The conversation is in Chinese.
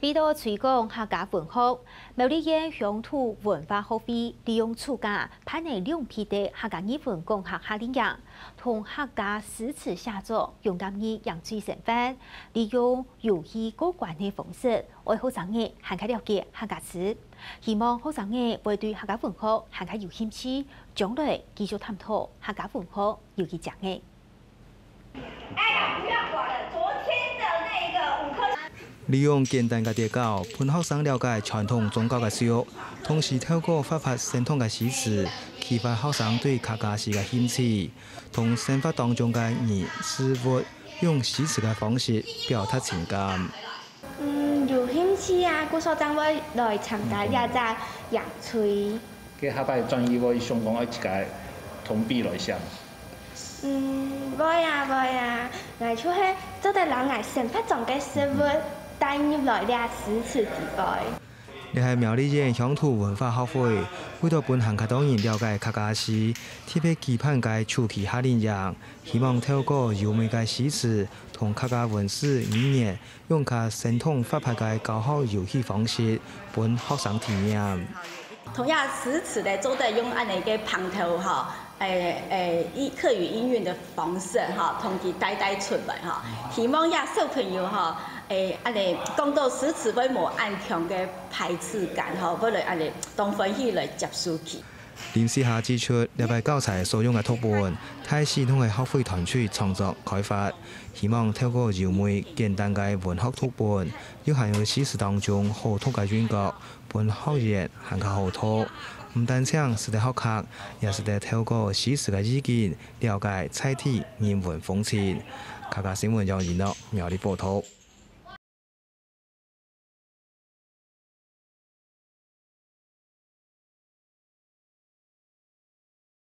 为了推广客家文化，苗栗县乡土文化学会利用暑假派来2批的客家语文讲学夏令营，同客家诗词写作勇敢于养嘴成分，利用游戏过关的方式，为学生们更加了解客家词。希望学生们会对客家文化更加有兴趣，将来继续探讨客家文化有益讲的。 哎呀，不要管了，昨天的那个5颗。 利用简单嘅地教，让学生了解传统宗教嘅事物，同时透过发发传统嘅诗词，启发学生对客家诗嘅兴趣，同生活当中嘅人事物，用诗词嘅方式表达情感。 有兴趣啊！古所长要来参加也在乐吹。 佢下摆专业我想讲要一个同比来上。 会啊，我出去做得人爱生活中嘅事物。带入来了诗词之外。 你系苗栗县乡土文化学会，为了帮客家党人了解客家诗，特别举办个秋季夏令营，希望透过优美嘅诗词同客家文史语言，用较生动发派嘅教学游戏方式，帮学生体验。 同样诗词咧，做得用安尼个旁头吼，客语音韵的方式吼，同佢带出来吼，希望呀小朋友吼。安尼讲到诗词，要无安强嘅排斥感吼，要来安尼当欢喜来接受去。 林思霞指出，礼拜教材所用嘅图本，太系统嘅学会团队创作开发，希望透过优美简单嘅文学图本，要含有诗词当中好读嘅韵脚，本学员更加好读。唔单止是得学客，也是得透过诗词嘅意見，了解采体人文风情。客家新闻由娱乐苗栗报道。